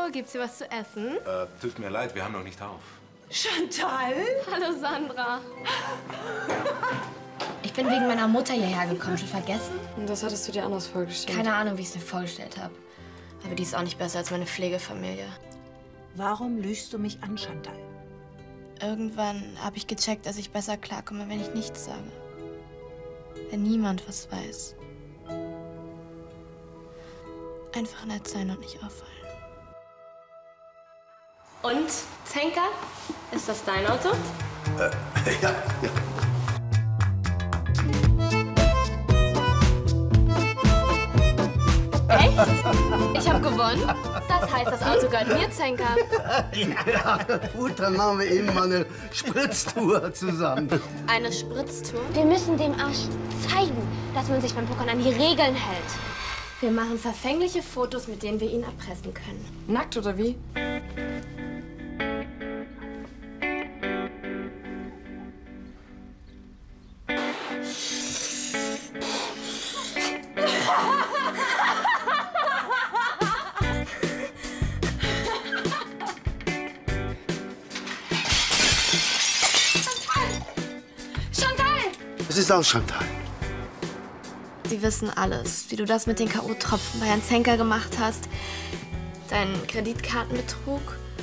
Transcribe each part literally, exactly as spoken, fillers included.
Hallo, gibt's hier was zu essen? Äh, tut mir leid, wir haben noch nicht auf. Chantal? Hallo, Sandra. Ich bin wegen meiner Mutter hierher gekommen. Schon vergessen? Und das hattest du dir anders vorgestellt? Keine Ahnung, wie ich es mir vorgestellt habe. Aber die ist auch nicht besser als meine Pflegefamilie. Warum lügst du mich an, Chantal? Irgendwann habe ich gecheckt, dass ich besser klarkomme, wenn ich nichts sage. Wenn niemand was weiß. Einfach nett sein und nicht auffallen. Und, Zenka, ist das dein Auto? Äh, ja, ja. Echt? Ich habe gewonnen? Das heißt, das Auto gehört mir, Zenka. Ja, gut, dann machen wir eben mal eine Spritztour zusammen. Eine Spritztour? Wir müssen dem Arsch zeigen, dass man sich beim Pokern an die Regeln hält. Wir machen verfängliche Fotos, mit denen wir ihn erpressen können. Nackt oder wie? Es ist aus, Chantal. Sie wissen alles, wie du das mit den K O-Tropfen bei Herrn Zenker gemacht hast, deinen Kreditkartenbetrug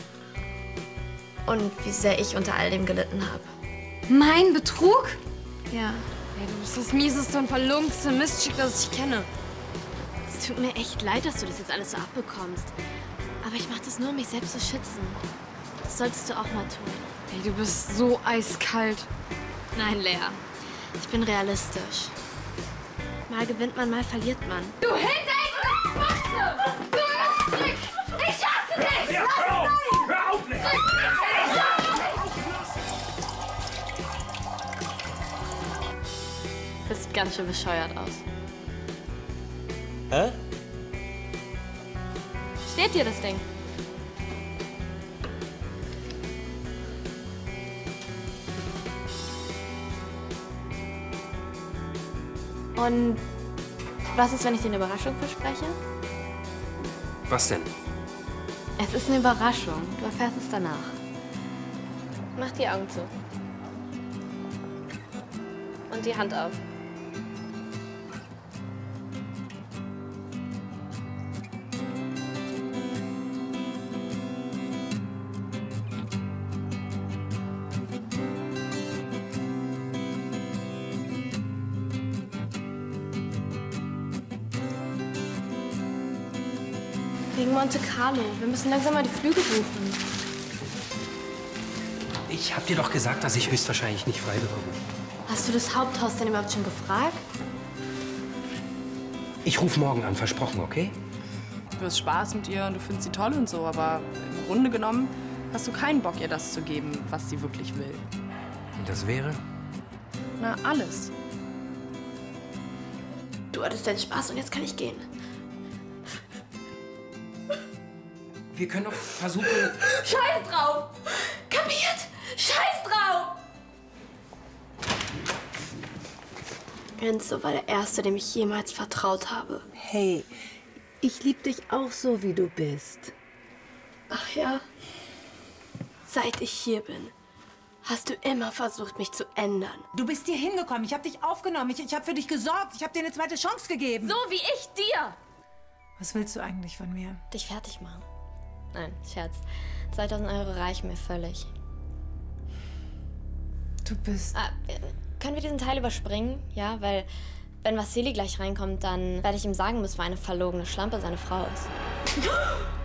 und wie sehr ich unter all dem gelitten habe. Mein Betrug? Ja. Ey, du bist das mieseste und verlunkteste Miststück, das ich kenne. Es tut mir echt leid, dass du das jetzt alles so abbekommst. Aber ich mache das nur, um mich selbst zu schützen. Das solltest du auch mal tun. Ey, du bist so eiskalt. Nein, Lea. Ich bin realistisch. Mal gewinnt man, mal verliert man. Du Hintereckende Spatze! Du Miststück! Ich hasse dich! Ja, hör auf! Hör auf, Lea! Ich hasse dich! Das sieht ganz schön bescheuert aus. Hä? Steht dir das Ding? Und was ist, wenn ich dir eine Überraschung verspreche? Was denn? Es ist eine Überraschung. Du erfährst es danach. Mach die Augen zu. Und die Hand auf. Wegen Monte Carlo. Wir müssen langsam mal die Flüge buchen. Ich hab dir doch gesagt, dass ich höchstwahrscheinlich nicht frei bekomme. Hast du das Haupthaus denn überhaupt schon gefragt? Ich ruf morgen an, versprochen, okay? Du hast Spaß mit ihr und du findest sie toll und so, aber im Grunde genommen hast du keinen Bock, ihr das zu geben, was sie wirklich will. Und das wäre? Na, alles. Du hattest deinen Spaß und jetzt kann ich gehen. Wir können doch versuchen... Scheiß drauf! Kapiert? Scheiß drauf! Enzo war der Erste, dem ich jemals vertraut habe. Hey, ich liebe dich auch so, wie du bist. Ach ja? Seit ich hier bin, hast du immer versucht, mich zu ändern. Du bist hier hingekommen, ich habe dich aufgenommen, ich, ich habe für dich gesorgt, ich habe dir eine zweite Chance gegeben. So wie ich dir! Was willst du eigentlich von mir? Dich fertig machen. Nein, Scherz. zweitausend Euro reichen mir völlig. Du bist... Ah, können wir diesen Teil überspringen? Ja, weil wenn Vassili gleich reinkommt, dann werde ich ihm sagen müssen, was für eine verlogene Schlampe seine Frau ist.